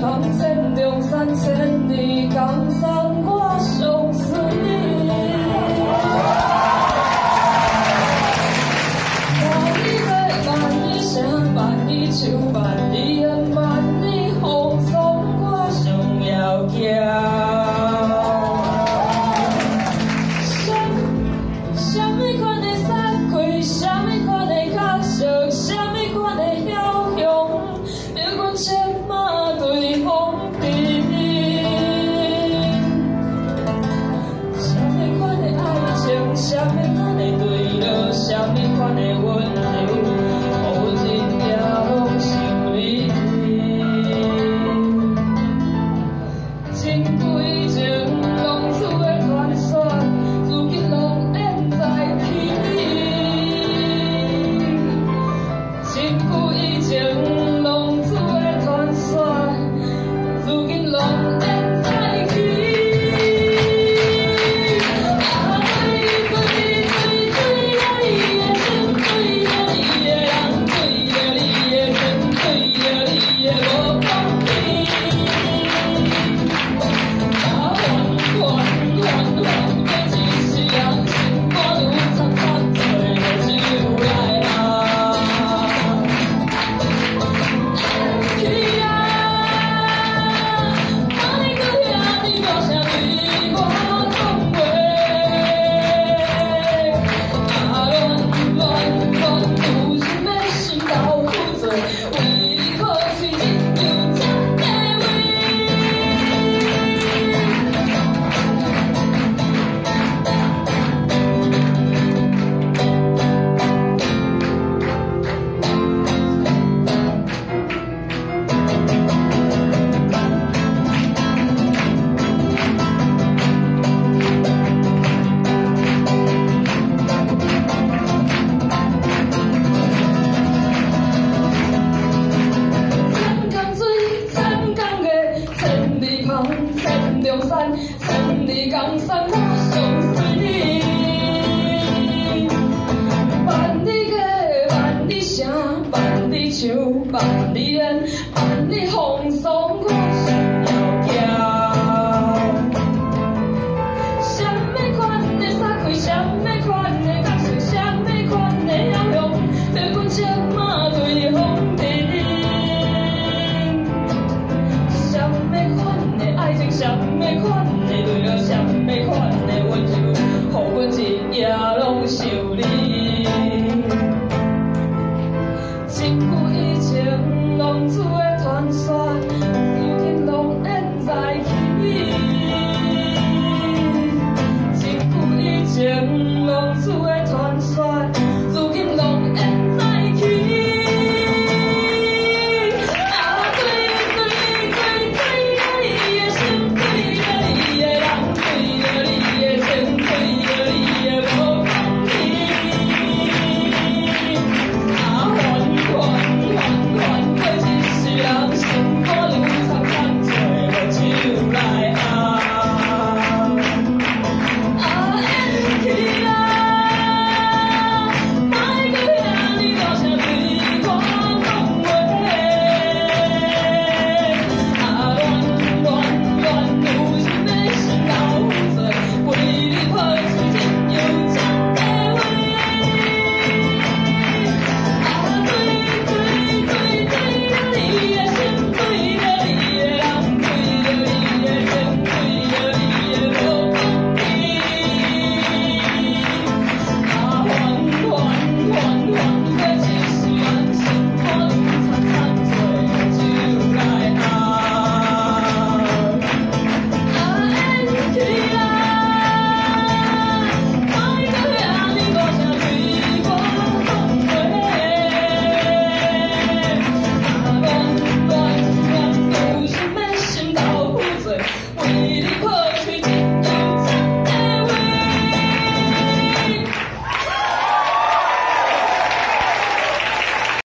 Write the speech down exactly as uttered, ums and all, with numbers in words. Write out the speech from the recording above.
人前中山千里江山，我相随你。万里花，万里声，万里树，万里烟，万里风霜，我上要行。 千里江山，我相随你。万里花，万里声，万里树，万里烟，万里风霜，我想要行。什么款的衫开，什么款的角色，什么款的英雄，要阮策马对风尘。什么款的爱情，什么款？ 对了，什么款的温柔，予阮一夜拢想你。